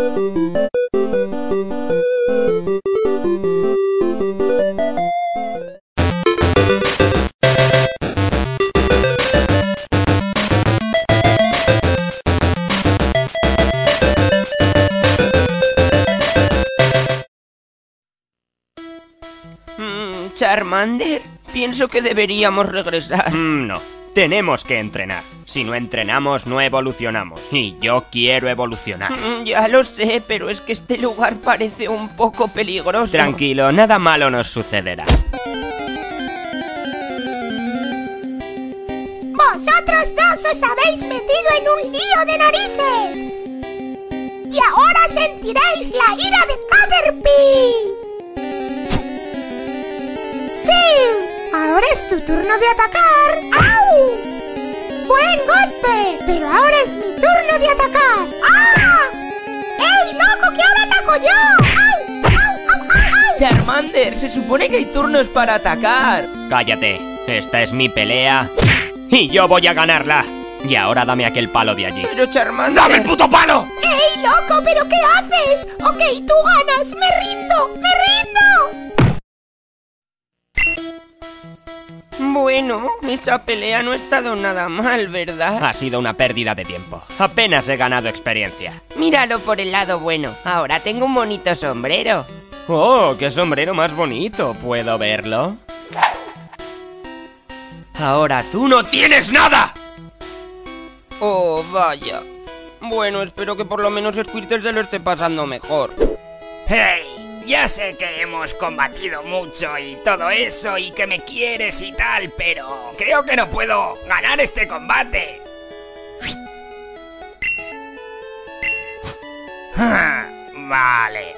Charmander, pienso que deberíamos regresar. No, tenemos que entrenar. Si no entrenamos, no evolucionamos. Y yo quiero evolucionar. Ya lo sé, pero es que este lugar parece un poco peligroso. Tranquilo, nada malo nos sucederá. Vosotros dos os habéis metido en un lío de narices. Y ahora sentiréis la ira de Caterpie. ¡Sí! Ahora es tu turno de atacar. ¡Au! ¡Buen golpe! Pero ahora es mi turno de atacar. ¡Ah! ¡Ey, loco, que ahora ataco yo! ¡Au! ¡Au, au, au, au! Charmander, se supone que hay turnos para atacar. Cállate, esta es mi pelea y yo voy a ganarla. Y ahora dame aquel palo de allí. Pero Charmander... ¡Dame el puto palo! ¡Ey, loco, pero qué haces! Ok, tú ganas, me rindo, me rindo. Bueno, esa pelea no ha estado nada mal, ¿verdad? Ha sido una pérdida de tiempo. Apenas he ganado experiencia. Míralo por el lado bueno. Ahora tengo un bonito sombrero. ¡Oh, qué sombrero más bonito! ¿Puedo verlo? Ahora tú no tienes nada. Oh, vaya. Bueno, espero que por lo menos Squirtle se lo esté pasando mejor. ¡Hey! Ya sé que hemos combatido mucho y todo eso y que me quieres y tal, pero creo que no puedo ganar este combate. Vale.